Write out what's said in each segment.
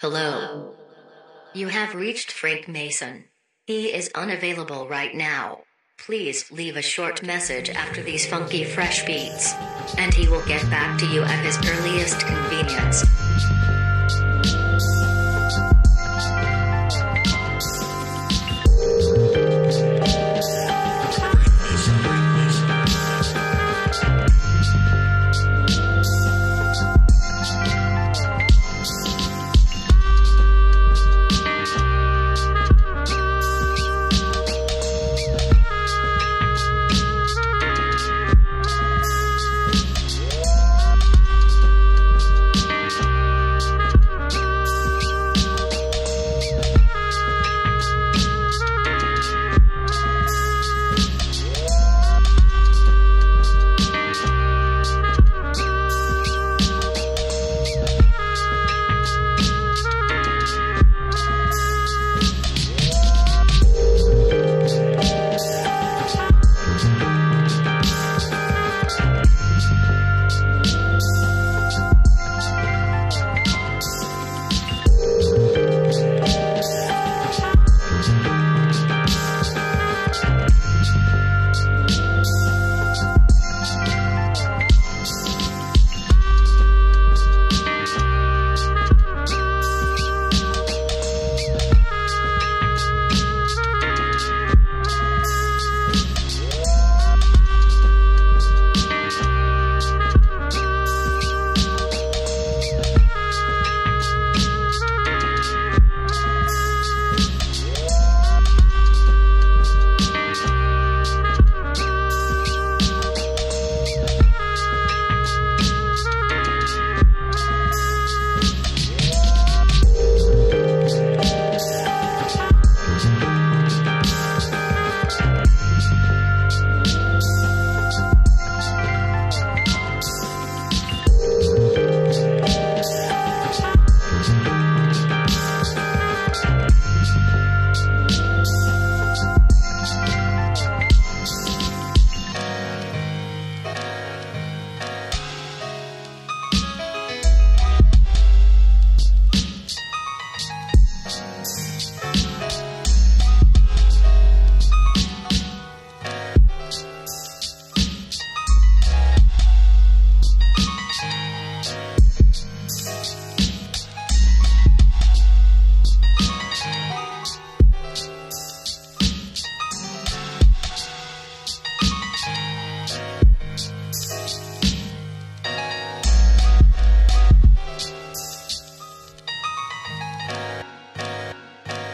Hello. You have reached Frank Mason. He is unavailable right now. Please leave a short message after these funky fresh beats, and he will get back to you at his earliest convenience.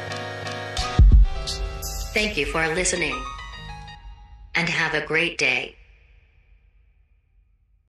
Thank you for listening, and have a great day.